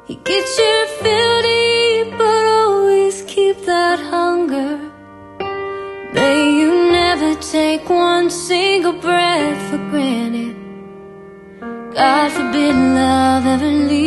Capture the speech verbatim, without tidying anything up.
You get your fill to eat, but always keep that hunger. May you never take one single breath for granted. God forbid love ever leaves